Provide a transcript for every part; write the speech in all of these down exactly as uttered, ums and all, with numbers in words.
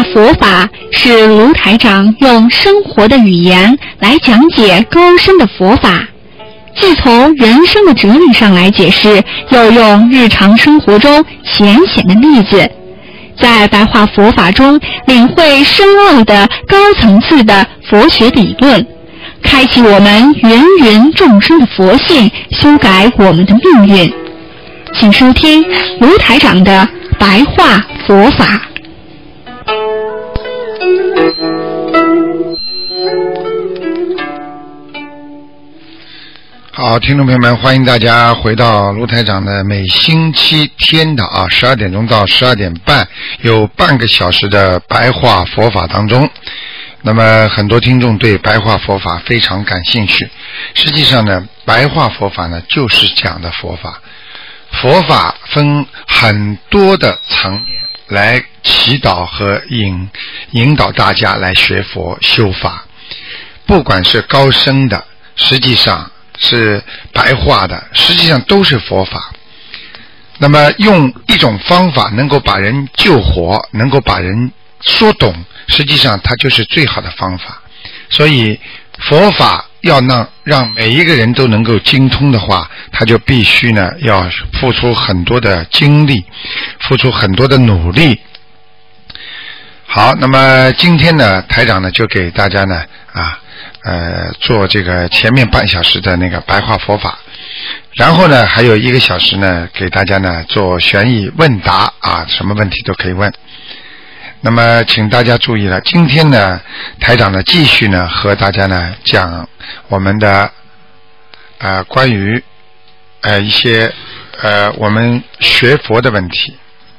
佛法是卢台长用生活的语言来讲解高深的佛法，既从人生的哲理上来解释，又用日常生活中浅显的例子，在白话佛法中领会深奥的高层次的佛学理论，开启我们芸芸众生的佛性，修改我们的命运。请收听卢台长的白话佛法。 好，听众朋友们，欢迎大家回到卢台长的每星期天的啊十二点钟到十二点半有半个小时的白话佛法当中。那么很多听众对白话佛法非常感兴趣，实际上呢，白话佛法呢就是讲的佛法。佛法分很多的层面来祈祷和引引导大家来学佛修法，不管是高深的，实际上是白话的，实际上都是佛法。那么用一种方法能够把人救活，能够把人说懂，实际上它就是最好的方法。所以佛法要让让每一个人都能够精通的话，他就必须呢要付出很多的精力，付出很多的努力。好，那么今天呢，台长呢就给大家呢啊呃做这个前面半小时的那个白话佛法，然后呢还有一个小时呢给大家呢做悬疑问答啊，什么问题都可以问。那么请大家注意了，今天呢台长呢继续呢和大家呢讲我们的呃关于呃一些呃我们学佛的问题。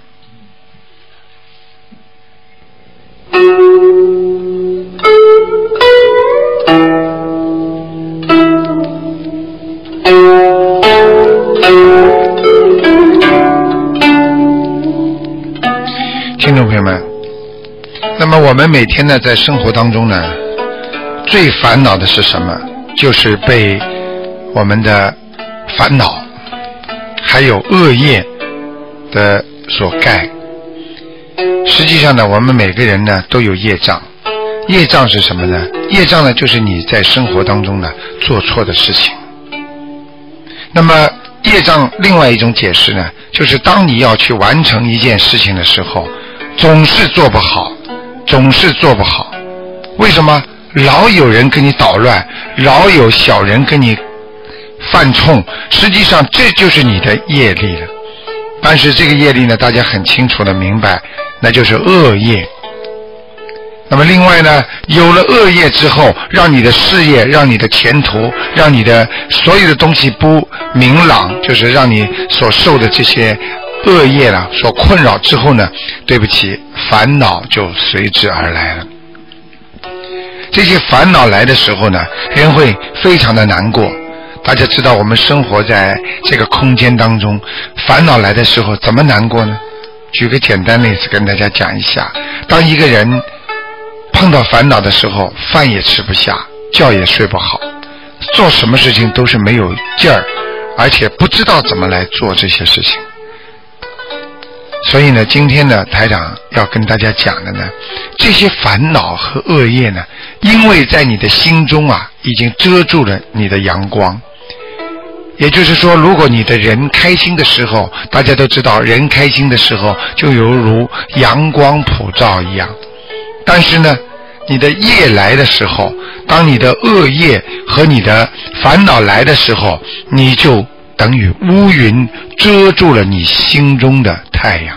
听众朋友们，那么我们每天呢在生活当中呢最烦恼的是什么？就是被我们的烦恼还有恶业的所盖。实际上呢，我们每个人呢都有业障。业障是什么呢？业障呢就是你在生活当中呢做错的事情。那么业障另外一种解释呢，就是当你要去完成一件事情的时候，总是做不好，总是做不好。为什么？老有人跟你捣乱，老有小人跟你犯冲，实际上这就是你的业力了。但是这个业力呢，大家很清楚的明白，那就是恶业。那么另外呢，有了恶业之后，让你的事业，让你的前途，让你的所有的东西不明朗，就是让你所受的这些恶业了所困扰之后呢，对不起，烦恼就随之而来了。这些烦恼来的时候呢，人会非常的难过。大家知道我们生活在这个空间当中，烦恼来的时候怎么难过呢？举个简单例子跟大家讲一下。当一个人碰到烦恼的时候，饭也吃不下，觉也睡不好，做什么事情都是没有劲儿，而且不知道怎么来做这些事情。所以呢，今天呢，台长要跟大家讲的呢，这些烦恼和恶业呢，因为在你的心中啊，已经遮住了你的阳光。也就是说，如果你的人开心的时候，大家都知道，人开心的时候就犹如阳光普照一样。但是呢，你的业来的时候，当你的恶业和你的烦恼来的时候，你就等于乌云遮住了你心中的太阳。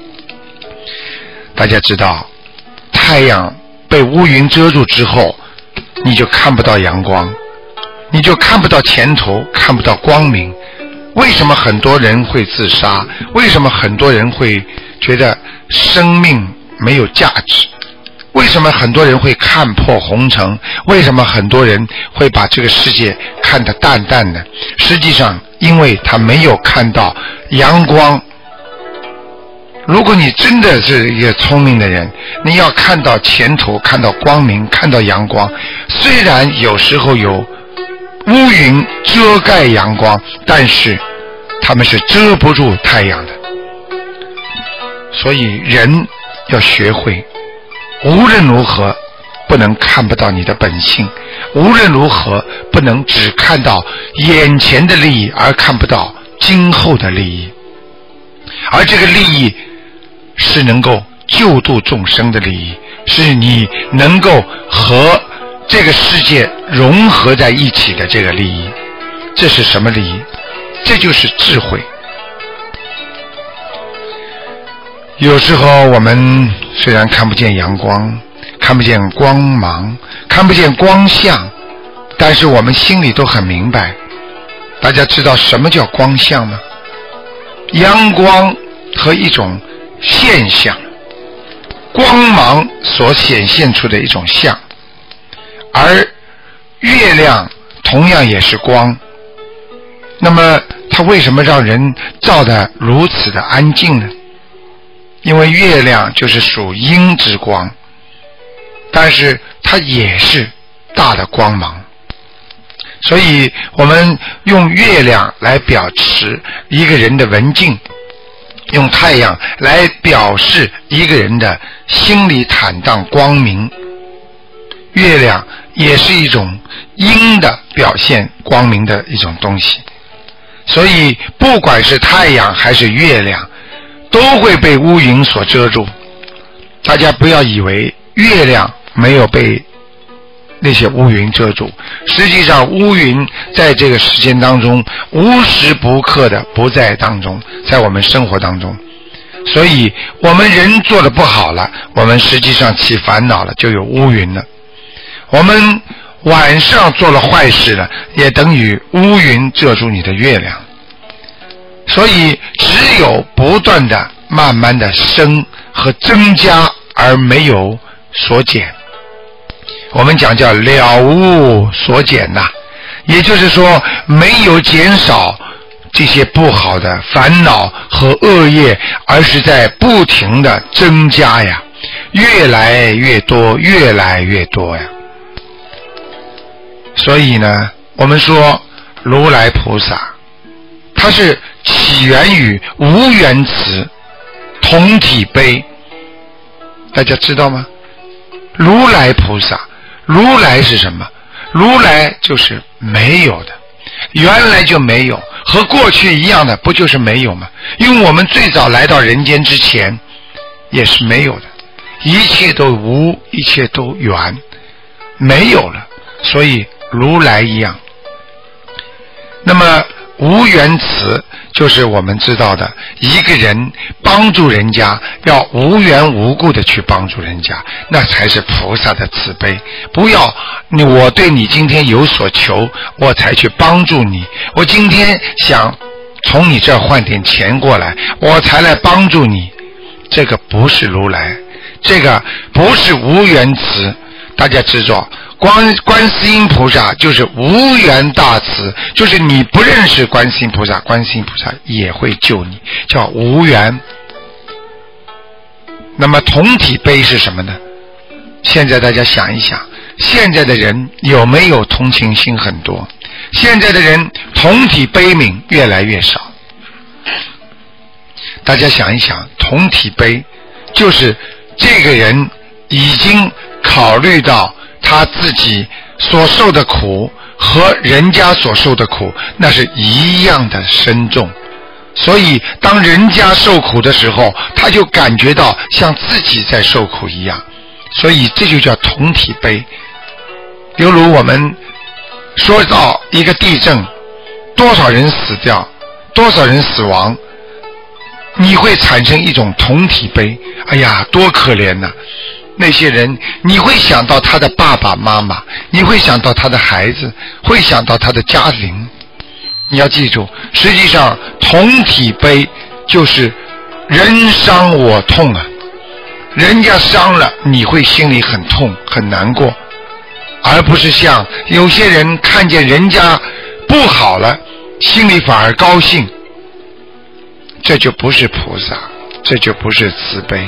大家知道，太阳被乌云遮住之后，你就看不到阳光，你就看不到前途，看不到光明。为什么很多人会自杀？为什么很多人会觉得生命没有价值？为什么很多人会看破红尘？为什么很多人会把这个世界看得淡淡的？实际上，因为他没有看到阳光。如果你真的是一个聪明的人，你要看到前途，看到光明，看到阳光。虽然有时候有乌云遮盖阳光，但是他们是遮不住太阳的。所以人要学会无论如何不能看不到你的本性，无论如何不能只看到眼前的利益而看不到今后的利益，而这个利益是能够救度众生的利益，是你能够和这个世界融合在一起的这个利益。这是什么利益？这就是智慧。有时候我们虽然看不见阳光，看不见光芒，看不见光相，但是我们心里都很明白。大家知道什么叫光相吗？阳光和一种现象，光芒所显现出的一种相，而月亮同样也是光。那么它为什么让人照得如此的安静呢？因为月亮就是属阴之光，但是它也是大的光芒，所以我们用月亮来表示一个人的文静，用太阳来表示一个人的心里坦荡光明。月亮也是一种阴的表现光明的一种东西，所以不管是太阳还是月亮都会被乌云所遮住。大家不要以为月亮没有被那些乌云遮住，实际上乌云在这个时间当中无时不刻的不在当中，在我们生活当中。所以我们人做的不好了，我们实际上起烦恼了，就有乌云了。我们晚上做了坏事了，也等于乌云遮住你的月亮。所以只有不断的慢慢的升和增加，而没有所减。我们讲叫了无所减呐、啊，也就是说没有减少这些不好的烦恼和恶业，而是在不停的增加呀，越来越多，越来越多呀。所以呢，我们说如来菩萨它是起源于无缘慈同体悲，大家知道吗？如来菩萨，如来是什么？如来就是没有的，原来就没有，和过去一样的，不就是没有吗？因为我们最早来到人间之前也是没有的，一切都无，一切都缘，没有了，所以如来一样。那么无缘慈就是我们知道的，一个人帮助人家要无缘无故的去帮助人家，那才是菩萨的慈悲。不要你我对你今天有所求，我才去帮助你，我今天想从你这儿换点钱过来，我才来帮助你，这个不是如来，这个不是无缘慈。大家知道观观世音菩萨就是无缘大慈，就是你不认识观世音菩萨，观世音菩萨也会救你，叫无缘。那么同体悲是什么呢？现在大家想一想，现在的人有没有同情心很多？现在的人同体悲悯越来越少。大家想一想，同体悲就是这个人已经考虑到他自己所受的苦和人家所受的苦那是一样的深重，所以当人家受苦的时候，他就感觉到像自己在受苦一样，所以这就叫同体悲。比如我们说到一个地震，多少人死掉，多少人死亡，你会产生一种同体悲，哎呀多可怜呐、啊！那些人你会想到他的爸爸妈妈，你会想到他的孩子，会想到他的家庭。你要记住，实际上同体悲就是人伤我痛啊，人家伤了你会心里很痛很难过，而不是像有些人看见人家不好了心里反而高兴，这就不是菩萨，这就不是慈悲。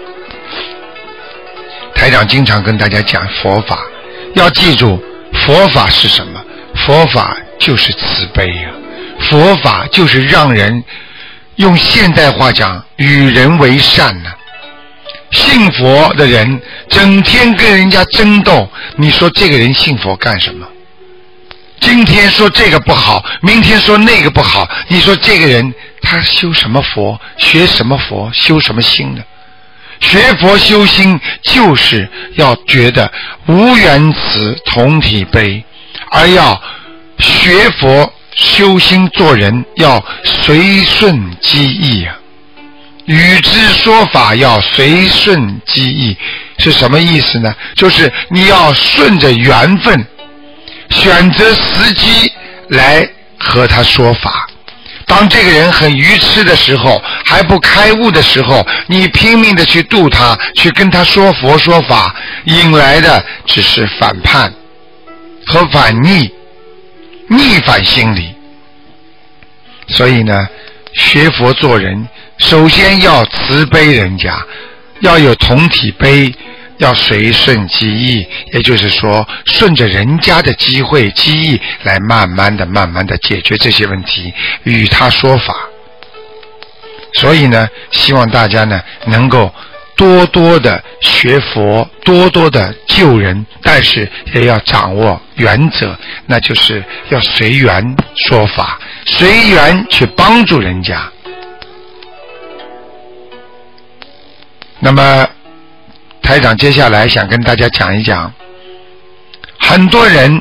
台长经常跟大家讲佛法，要记住佛法是什么？佛法就是慈悲呀、啊，佛法就是让人用现代话讲与人为善呢、啊。 信佛的人整天跟人家争斗，你说这个人信佛干什么？今天说这个不好，明天说那个不好，你说这个人他修什么佛，学什么佛，修什么心呢？学佛修心就是要觉得无缘此同体悲，而要学佛修心做人要随顺机意啊。与之说法要随顺机意是什么意思呢？就是你要顺着缘分选择时机来和他说法。当这个人很愚痴的时候，还不开悟的时候，你拼命的去度他，去跟他说佛说法，引来的只是反叛和反逆，逆反心理。所以呢，学佛做人首先要慈悲人家，要有同体悲，要随顺机意，也就是说顺着人家的机会机意来慢慢的慢慢的解决这些问题，与他说法。所以呢，希望大家呢能够多多的学佛，多多的救人，但是也要掌握原则，那就是要随缘说法，随缘去帮助人家。那么台长接下来想跟大家讲一讲，很多人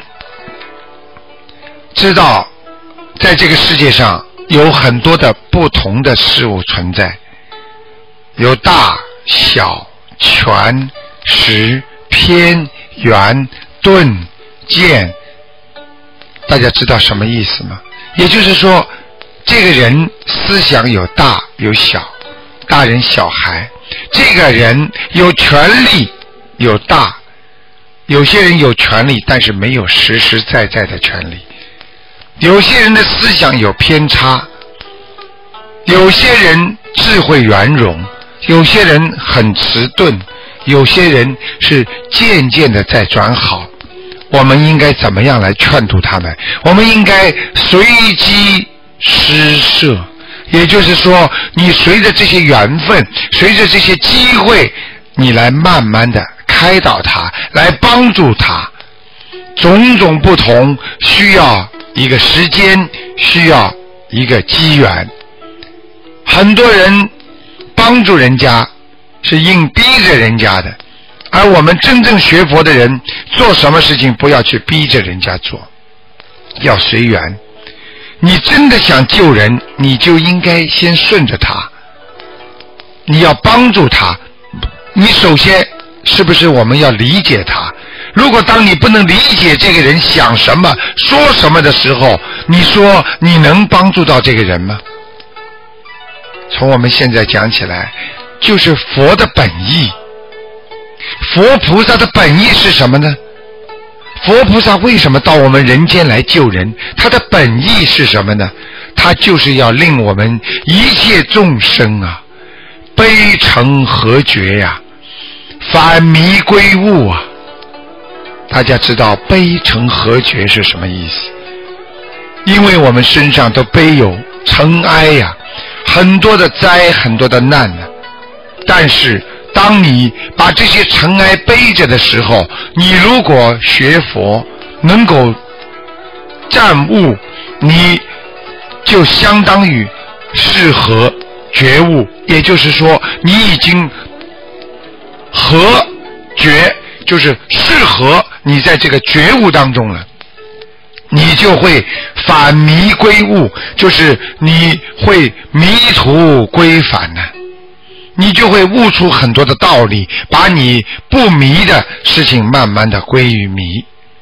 知道在这个世界上有很多的不同的事物存在，有大小权实偏圆钝见，大家知道什么意思吗？也就是说这个人思想有大有小，大人小孩，这个人有权利有大，有些人有权利但是没有实实在在的权利，有些人的思想有偏差，有些人智慧圆融，有些人很迟钝，有些人是渐渐的在转好。我们应该怎么样来劝度他们？我们应该随机施设，也就是说你随着这些缘分，随着这些机会，你来慢慢的开导他，来帮助他。种种不同需要一个时间，需要一个机缘。很多人帮助人家是硬逼着人家的，而我们真正学佛的人做什么事情不要去逼着人家做，要随缘。你真的想救人，你就应该先顺着他，你要帮助他。你首先是不是我们要理解他？如果当你不能理解这个人想什么说什么的时候，你说你能帮助到这个人吗？从我们现在讲起来，就是佛的本意。佛菩萨的本意是什么呢？佛菩萨为什么到我们人间来救人？他的本意是什么呢？他就是要令我们一切众生啊悲成和觉呀、啊，返迷归悟啊。大家知道悲成和觉是什么意思？因为我们身上都背有尘埃呀、啊，很多的灾，很多的难呢、啊。但是当你把这些尘埃背着的时候，你如果学佛能够占悟，你就相当于适合觉悟，也就是说你已经合觉，就是适合你在这个觉悟当中了，你就会返迷归悟，就是你会迷途归返呢、啊，你就会悟出很多的道理，把你不迷的事情慢慢的归于迷。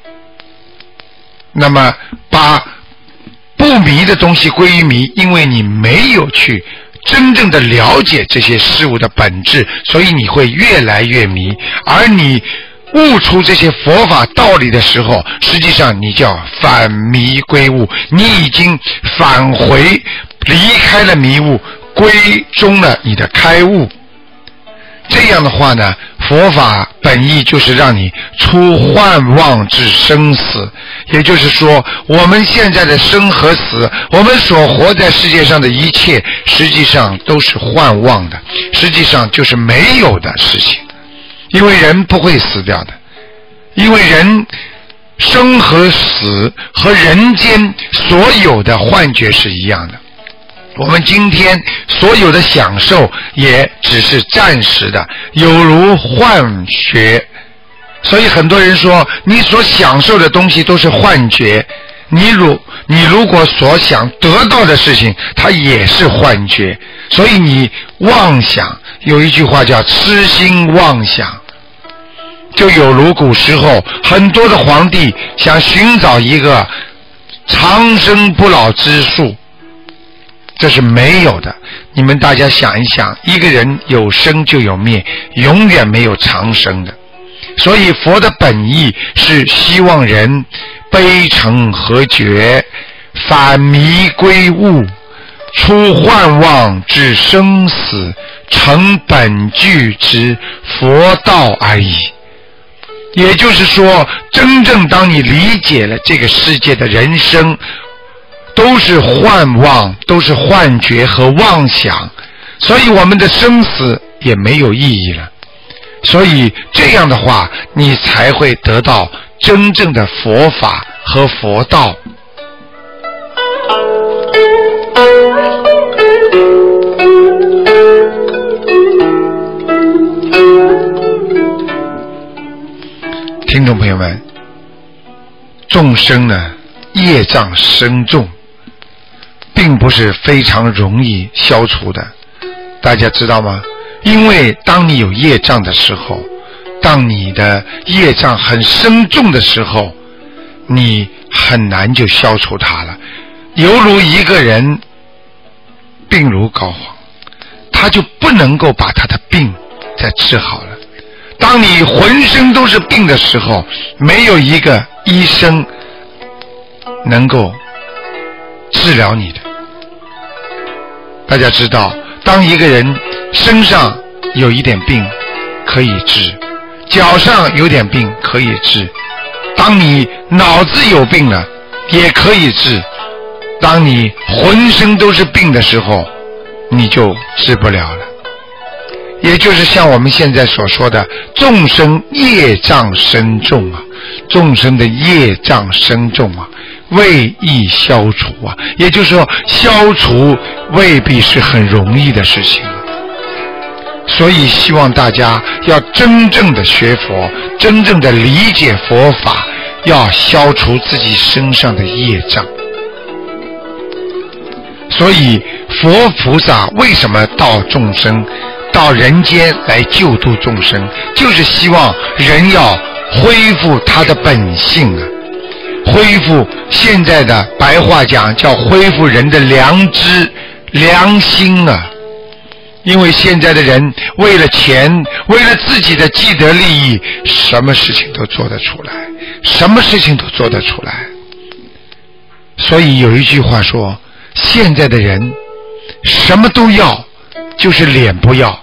那么把不迷的东西归于迷，因为你没有去真正的了解这些事物的本质，所以你会越来越迷。而你悟出这些佛法道理的时候，实际上你叫返迷归悟，你已经返回离开了迷雾，归终了你的开悟。这样的话呢， 佛法本意就是让你出幻妄至生死，也就是说我们现在的生和死，我们所活在世界上的一切实际上都是幻妄的，实际上就是没有的事情。因为人不会死掉的，因为人生和死和人间所有的幻觉是一样的，我们今天所有的享受也只是暂时的，有如幻觉。所以很多人说你所享受的东西都是幻觉，你如你如果所想得到的事情它也是幻觉，所以你妄想，有一句话叫痴心妄想，就有如古时候很多的皇帝想寻找一个长生不老之术，这是没有的。你们大家想一想，一个人有生就有灭，永远没有长生的。所以佛的本意是希望人悲诚和觉，返迷归悟，出幻妄至生死，成本具之佛道而已。也就是说，真正当你理解了这个世界的人生都是幻妄，都是幻觉和妄想，所以我们的生死也没有意义了。所以这样的话，你才会得到真正的佛法和佛道。听众朋友们，众生呢，业障深重，并不是非常容易消除的，大家知道吗？因为当你有业障的时候，当你的业障很深重的时候，你很难就消除它了。犹如一个人病入膏肓，他就不能够把他的病再治好了。当你浑身都是病的时候，没有一个医生能够治疗你的。大家知道，当一个人身上有一点病可以治，脚上有点病可以治，当你脑子有病了也可以治，当你浑身都是病的时候，你就治不了了。也就是像我们现在所说的，众生业障深重啊，众生的业障深重啊，未易消除啊，也就是说消除未必是很容易的事情啊。所以希望大家要真正的学佛，真正的理解佛法，要消除自己身上的业障。所以佛菩萨为什么到众生到人间来救度众生，就是希望人要恢复他的本性啊，恢复现在的白话讲叫恢复人的良知良心啊。因为现在的人为了钱，为了自己的既得利益，什么事情都做得出来，什么事情都做得出来。所以有一句话说，现在的人什么都要，就是脸不要。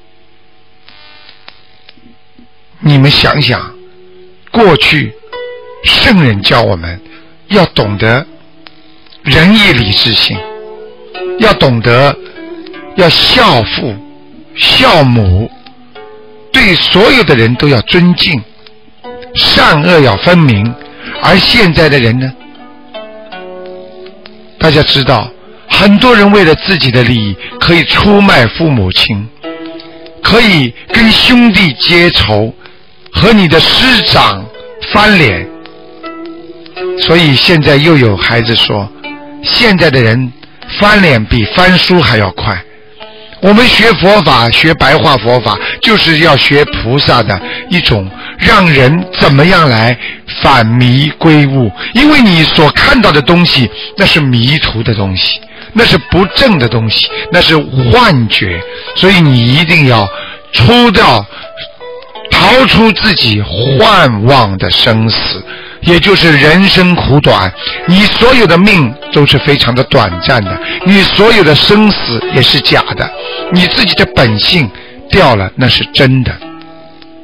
你们想想，过去圣人教我们要懂得仁义礼智信，要懂得要孝父孝母，对所有的人都要尊敬，善恶要分明。而现在的人呢，大家知道，很多人为了自己的利益可以出卖父母亲，可以跟兄弟结仇，和你的师长翻脸。所以现在又有孩子说，现在的人翻脸比翻书还要快。我们学佛法，学白话佛法，就是要学菩萨的一种让人怎么样来返迷归悟。因为你所看到的东西，那是迷途的东西，那是不正的东西，那是幻觉。所以你一定要出掉逃出自己幻妄的生死，也就是人生苦短，你所有的命都是非常的短暂的，你所有的生死也是假的，你自己的本性掉了那是真的。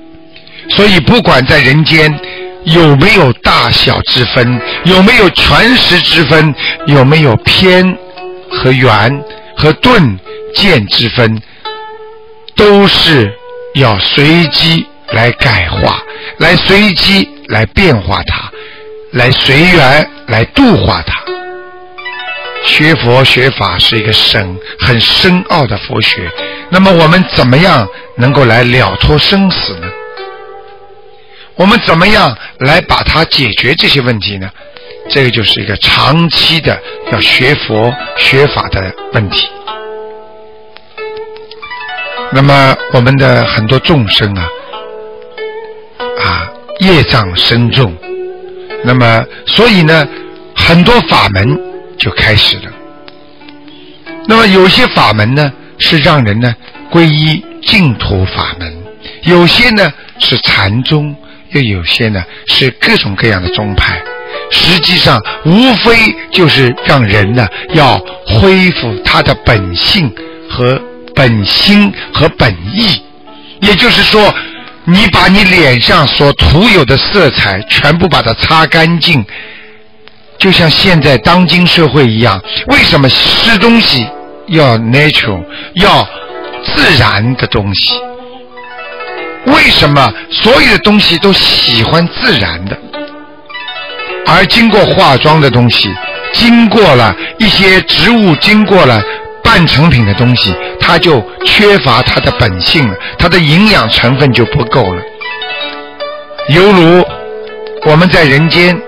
所以不管在人间有没有大小之分，有没有全实之分，有没有偏和圆和钝见之分，都是要随机来改化，来随机来变化它，来随缘来度化它。学佛学法是一个深很深奥的佛学，那么我们怎么样能够来了脱生死呢？我们怎么样来把它解决这些问题呢？这个就是一个长期的要学佛学法的问题。那么我们的很多众生啊啊业障深重，那么所以呢很多法门就开始了。那么有些法门呢是让人呢皈依净土法门，有些呢是禅宗，又有些呢是各种各样的宗派，实际上无非就是让人呢要恢复他的本性和本心和本意。也就是说，你把你脸上所涂有的色彩全部把它擦干净，就像现在当今社会一样，为什么吃东西要 natural 要自然的东西？为什么所有的东西都喜欢自然的，而经过化妆的东西，经过了一些植物，经过了半成品的东西，它就缺乏它的本性了，它的营养成分就不够了。犹如我们在人间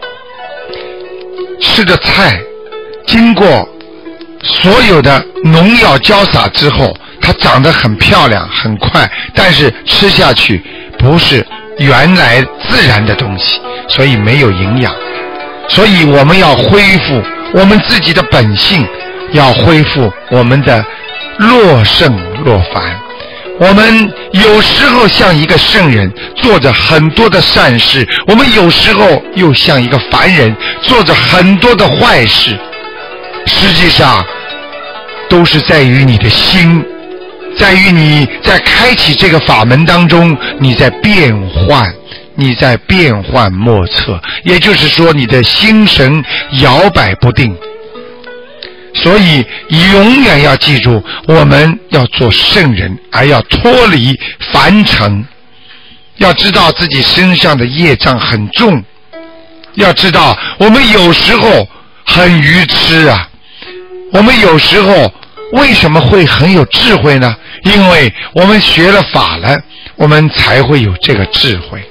吃的菜，经过所有的农药浇洒之后，它长得很漂亮很快，但是吃下去不是原来自然的东西，所以没有营养。所以我们要恢复我们自己的本性，要恢复我们的若圣若凡。我们有时候像一个圣人做着很多的善事，我们有时候又像一个凡人做着很多的坏事，实际上都是在于你的心，在于你在开启这个法门当中，你在变换，你在变幻莫测，也就是说你的心神摇摆不定。所以永远要记住，我们要做圣人，而要脱离凡尘。要知道自己身上的业障很重，要知道我们有时候很愚痴啊，我们有时候为什么会很有智慧呢？因为我们学了法了，我们才会有这个智慧。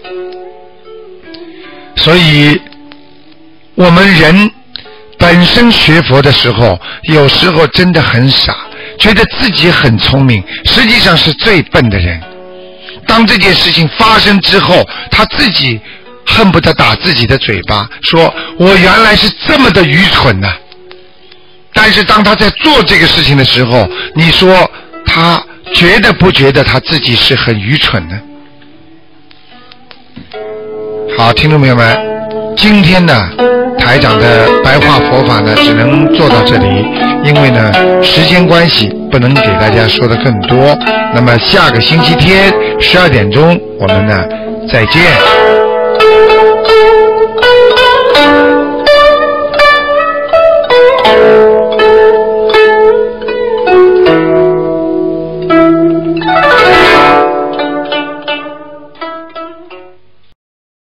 所以我们人本身学佛的时候，有时候真的很傻，觉得自己很聪明，实际上是最笨的人。当这件事情发生之后，他自己恨不得打自己的嘴巴，说我原来是这么的愚蠢啊。但是当他在做这个事情的时候，你说他觉得不觉得他自己是很愚蠢呢？好，听众朋友们，今天呢台长的白话佛法呢只能做到这里，因为呢时间关系不能给大家说的更多。那么下个星期天十二点钟我们呢再见。